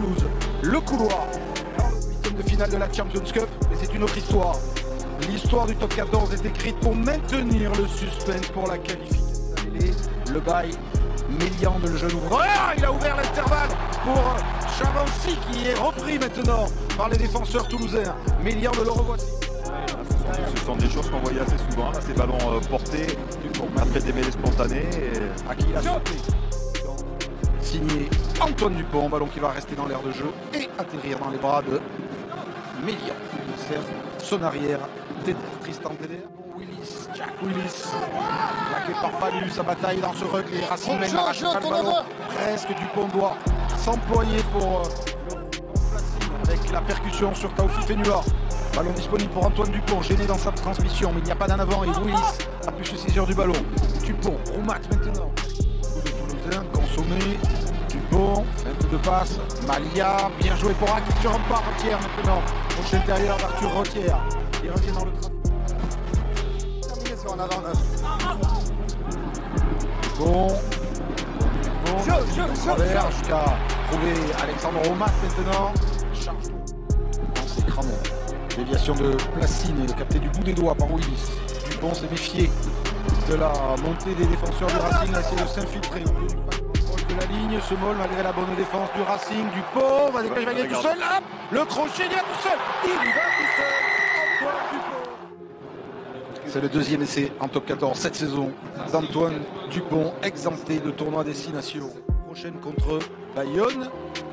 Toulouse, le couloir, huitième de finale de la Champions Cup, mais c'est une autre histoire. L'histoire du top 14 est écrite pour maintenir le suspense pour la qualification. Le bail, Mélian de le jeune ouvreur, il a ouvert l'intervalle pour Chavancy qui est repris maintenant par les défenseurs toulousains. Mélian de le revoici. Ce sont des choses qu'on voyait assez souvent, là, ces ballons portés, après des mêlées spontanées. À qui il a sauté. Signé Antoine Dupont, ballon qui va rester dans l'air de jeu et atterrir dans les bras de Mélian. Il sert son arrière, Tristan Tédère. Willis, Jack Willis, plaqué par Palu, sa bataille dans ce ruck, les Racing mènent l'arrache pas le ballon, presque Dupont doit s'employer pour avec la percussion sur Taoufi Fenua. Ballon disponible pour Antoine Dupont, gêné dans sa transmission, mais il n'y a pas d'en avant et Willis a pu se saisir du ballon. Dupont, Roumat maintenant. Toulousain, consommé, Dupont, un peu de passe, Malia, bien joué pour Aki sur un pas, Rotière maintenant. Proche intérieur d'Arthur Rotière, il revient dans le trafic. En avant 9. Bon, travers jusqu'à trouver Alexandre Roumat maintenant. Charge c'est Cramon. Déviation de Placine, capté du bout des doigts par Willis. Dupont s'est méfié de la montée des défenseurs du Racing, a essayé de s'infiltrer. Proche de la ligne, se molle malgré la bonne défense du Racing. Dupont va dégager, il va y aller tout seul. Là, le crochet, il y va tout seul. Il y va tout seul. Antoine Dupont. C'est le deuxième essai en top 14 cette saison d'Antoine Dupont, exempté de tournoi destination. Prochaine contre Bayonne.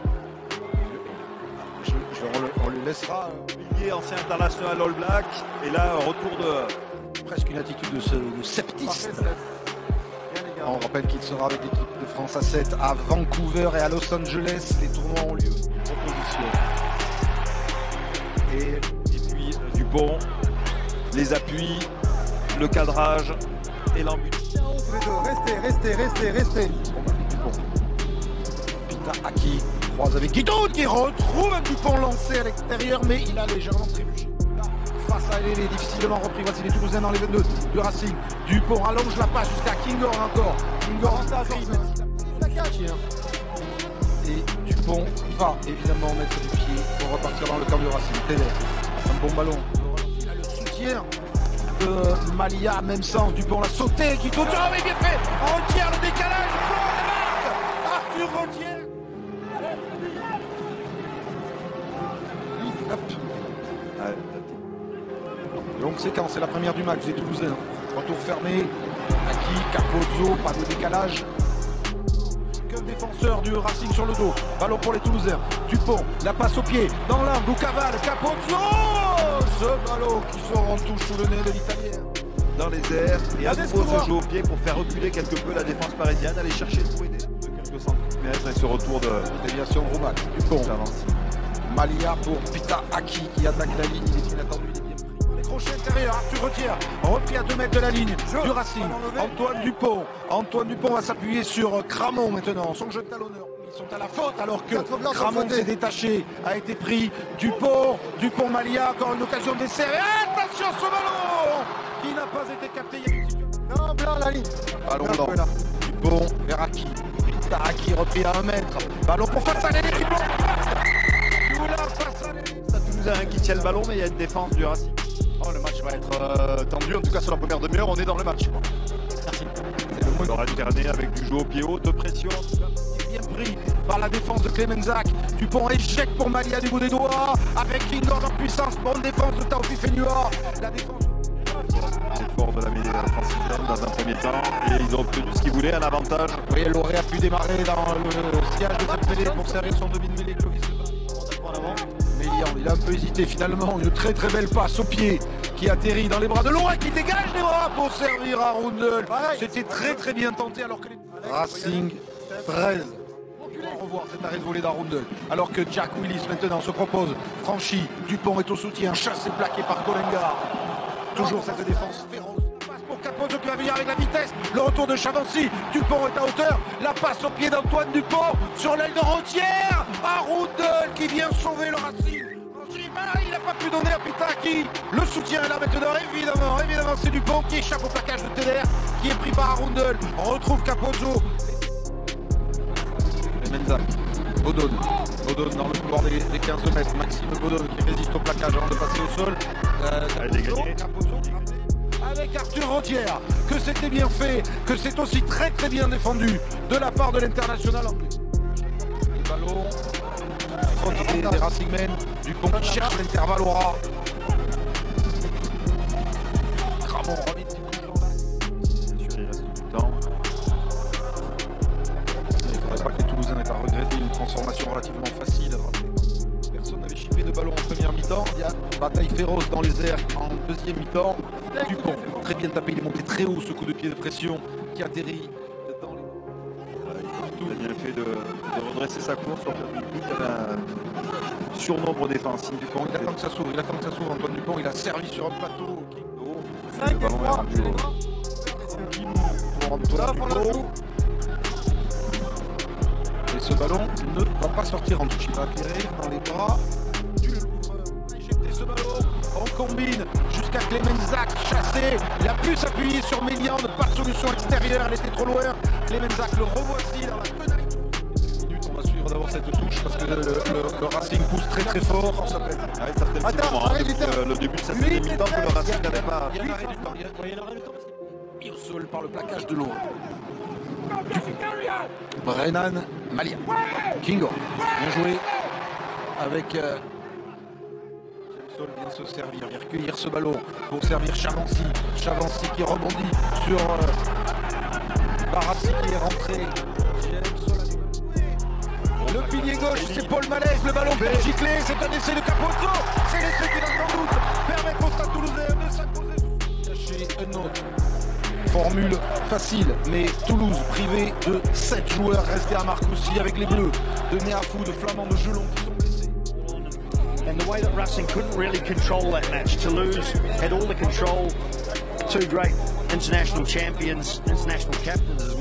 On lui laissera. Billier, ancien international All Black, et là, retour de. Presque une attitude de sceptiste. On rappelle qu'il sera avec l'équipe de France à 7 à Vancouver et à Los Angeles. Les tournois ont lieu. Proposition. Et puis Dupont, les appuis, le cadrage et l'embut. Restez. Pita Aki croise avec Guido qui retrouve un Dupont lancé à l'extérieur, mais il a légèrement trébuché. Face à elle, il est difficilement repris. Voici les Toulousains dans les 22 du Racing. Dupont allonge la passe jusqu'à Kingor encore. Kingor en et Dupont va évidemment mettre du pied pour repartir dans le camp du Racing. Tédère, un bon ballon. Il a le soutien de Malia, même sens. Dupont l'a sauté, qui tourne. Oh, mais bien fait. Rotière, le décalage. Arthur Rotière. Longue séquence, c'est la première du match des Toulousains. Retour fermé. Aki, Capozzo, pas de décalage. Qu'un défenseur du Racing sur le dos. Ballon pour les Toulousains. Dupont, la passe au pied. Dans l'angle, ou cavale, Capozzo. Ce ballon qui sort en touche sous le nez de l'Italien. Dans les airs, et à nouveau se joue au pied pour faire reculer quelque peu la défense parisienne. Aller chercher le aider de quelques centimètres et ce retour de déviation Roumat. Dupont. Malia pour Pita Aki qui attaque la ligne. Il est inattendu. Crochet intérieur, Arthur Rotière, repris à 2 mètres de la ligne du Racing. Antoine Dupont va s'appuyer sur Cramon maintenant, son jeune talonneur. Ils sont à la faute alors que Cramon s'est détaché, a été pris. Dupont Malia, encore une occasion d'essai. Attention ce ballon qui n'a pas été capté. Non, blanc la ligne. Ballon blanc. Dupont vers Aki. Pita Aki repris à 1 mètre. Ballon pour face à l'élite. Toulousain qui tient le ballon, mais il y a une défense du Racing. Oh, le match va être tendu, en tout cas sur la première demi-heure, on est dans le match. Merci. C'est le mot alterné avec du jeu au pied haut, de pression. Bien pris par la défense de Clemenzac. Dupont échec pour Malia du bout des doigts. Avec Kingor en puissance, bonne défense de Taoufi Fenua. La défense. C'est fort de la mêlée francilienne dans un premier temps. Et ils ont obtenu ce qu'ils voulaient, un avantage. Oui, elle aurait pu démarrer dans le sillage de cette mêlée pour servir son demi-mêlée. Mélian, il a un peu hésité finalement, une très très belle passe au pied qui atterrit dans les bras de Laurent qui dégage les bras pour servir à Roundel. C'était très très bien tenté alors que les Racing 13. On va revoir cet arrêt de volée d'Arundel alors que Jack Willis maintenant se propose franchi. Dupont est au soutien, chassé plaqué par Colengar. Toujours cette défense féroce. Passe pour Capozzo qui va venir avec la vitesse. Le retour de Chavancy. Dupont est à hauteur. La passe au pied d'Antoine Dupont sur l'aile de Rotière. Arundel qui vient sauver le Racing. Il n'a pas pu donner à Pita Aki. Le soutien est là maintenant, évidemment c'est Dupont qui échappe au plaquage de Tédère, qui est pris par Arundel. On retrouve Capozzo. Menzac, Bodone. Bodon dans le couloir des 15 mètres. Maxime Bodon qui résiste au plaquage avant de passer au sol. Avec Arthur Rodière, que c'était bien fait, que c'est aussi très bien défendu de la part de l'international anglais. Le ballon des Racingmen, Dupont qui cherche l'intervalle au ras. Cramon remet il reste du temps. Il ne faudrait pas que les Toulousains aient à regretter une transformation relativement facile. Personne n'avait chippé de ballon en première mi-temps. Il y a bataille féroce dans les airs en deuxième mi-temps. Dupont, très bien tapé, il est monté très haut ce coup de pied de pression qui atterrit dans les... Il a bien fait de redresser sa course. Il avait un surnombre défensif. Dupont, il attend que ça s'ouvre, Antoine Dupont, il a servi sur un plateau. Le ballon est rendu Pour Antoine Dupont. Et ce ballon ne va pas sortir en touche, il va atterrir dans les bras du Louvre. Éjecter ce ballon, on combine jusqu'à Clemenzac, chassé, il a pu s'appuyer sur Mélian, pas de solution extérieure, elle était trop loin. Clemenzac le revoici dans la queue minute, on va suivre d'abord cette touche parce que le Racing pousse très fort. Ça fait un petit moment, le début de sa deuxième mi-temps que le Racing n'avait pas. Il y a un arrêt du temps, il y a un arrêt du temps parce qu'il est mis au sol par le plaquage de l'eau. Brennan Malia. Kingo. Bien joué avec Jameson vient se servir, vient recueillir ce ballon pour servir Chavancy. Chavancy qui rebondit sur Barassi qui est rentré. Le pilier gauche, c'est Paul Malaise, le ballon fait gicler, c'est un essai de Capozzo. C'est l'essai qui donne sans doute permettre au Stade Toulousain de s'imposer. Cacher un autre. Formule facile, mais Toulouse privé de 7 joueurs restés à Marcoussis avec les Bleus de Néafou, de Flamand, de Gelon qui sont blessés. And the way that Racing couldn't really control that match, Toulouse had all the control. Two great international champions, international captains as well.